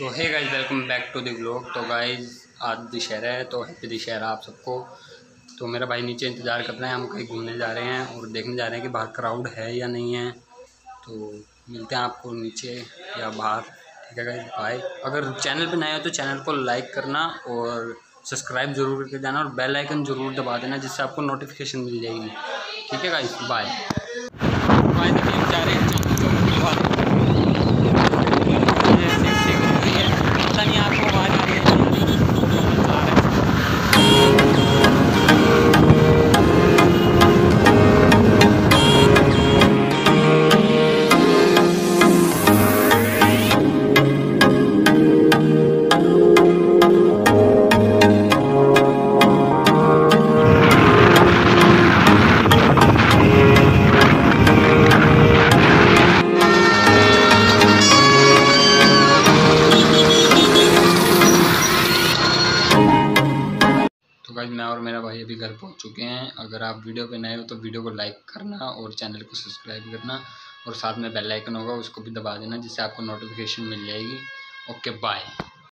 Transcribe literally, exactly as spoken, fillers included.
So hey guys, welcome back to the vlog. तो guys आज दशहरा है, तो हैप्पी दशहरा आप सबको। तो मेरा भाई नीचे इंतज़ार कर रहे हैं, हम कहीं घूमने जा रहे हैं और देखने जा रहे हैं कि बाहर क्राउड है या नहीं है। तो मिलते हैं आपको नीचे या बाहर, ठीक है गाइस, बाय। अगर चैनल पे नए हो तो चैनल को लाइक करना और सब्सक्राइब जरूर करके जाना और बेल आइकन ज़रूर दबा देना, जिससे आपको नोटिफिकेशन मिल जाएगी, ठीक है गाइस, बाय। जा रहे हैं पता नहीं आपको आवाज़ आ रही है। तो गाइस मैं और मेरा भाई अभी घर पहुंच चुके हैं। अगर आप वीडियो पे नए हो तो वीडियो को लाइक करना और चैनल को सब्सक्राइब करना और साथ में बेल आइकन होगा उसको भी दबा देना, जिससे आपको नोटिफिकेशन मिल जाएगी। Okay bye.